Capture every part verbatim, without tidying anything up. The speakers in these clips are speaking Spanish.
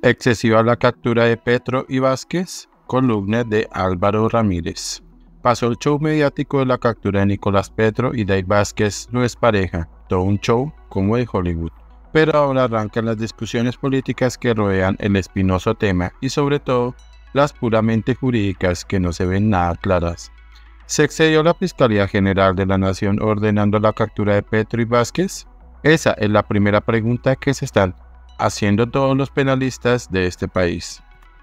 Excesiva la captura de Petro y Vázquez, columna de Álvaro Ramírez. Pasó el show mediático de la captura de Nicolás Petro y Dave Vázquez no es pareja, todo un show como de Hollywood. Pero ahora arrancan las discusiones políticas que rodean el espinoso tema y sobre todo las puramente jurídicas que no se ven nada claras. ¿Se excedió la Fiscalía General de la Nación ordenando la captura de Petro y Vázquez? Esa es la primera pregunta que se están haciendo todos los penalistas de este país.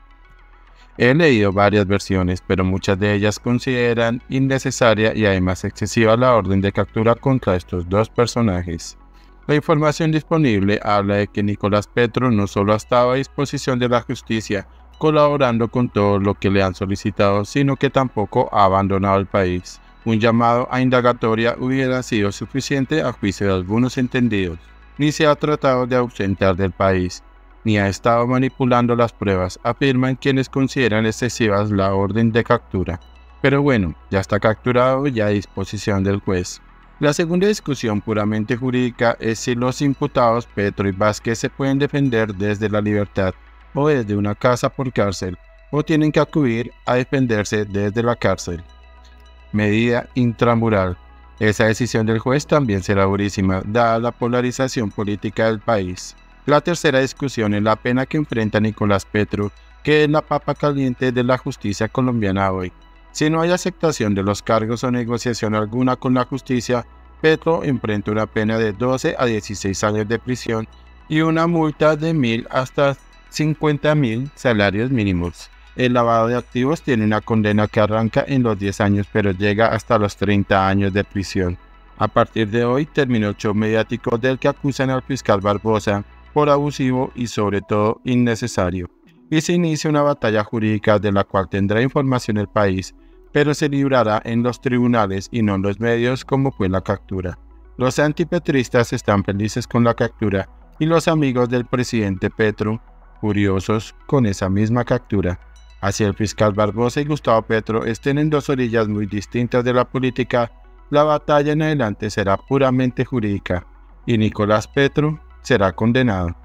He leído varias versiones, pero muchas de ellas consideran innecesaria y además excesiva la orden de captura contra estos dos personajes. La información disponible habla de que Nicolás Petro no solo ha estado a disposición de la justicia colaborando con todo lo que le han solicitado, sino que tampoco ha abandonado el país. Un llamado a indagatoria hubiera sido suficiente a juicio de algunos entendidos. Ni se ha tratado de ausentar del país, ni ha estado manipulando las pruebas, afirman quienes consideran excesivas la orden de captura. Pero bueno, ya está capturado y a disposición del juez. La segunda discusión puramente jurídica es si los imputados Petro y Vázquez se pueden defender desde la libertad o desde una casa por cárcel, o tienen que acudir a defenderse desde la cárcel. Medida intramural. Esa decisión del juez también será durísima, dada la polarización política del país. La tercera discusión es la pena que enfrenta Nicolás Petro, que es la papa caliente de la justicia colombiana hoy. Si no hay aceptación de los cargos o negociación alguna con la justicia, Petro enfrenta una pena de doce a dieciséis años de prisión y una multa de mil hasta cincuenta mil salarios mínimos. El lavado de activos tiene una condena que arranca en los diez años, pero llega hasta los treinta años de prisión. A partir de hoy terminó el show mediático del que acusan al fiscal Barbosa por abusivo y sobre todo innecesario. Y se inicia una batalla jurídica de la cual tendrá información el país, pero se librará en los tribunales y no en los medios como fue la captura. Los antipetristas están felices con la captura y los amigos del presidente Petro furiosos con esa misma captura. Así el fiscal Barbosa y Gustavo Petro estén en dos orillas muy distintas de la política, la batalla en adelante será puramente jurídica y Nicolás Petro será condenado.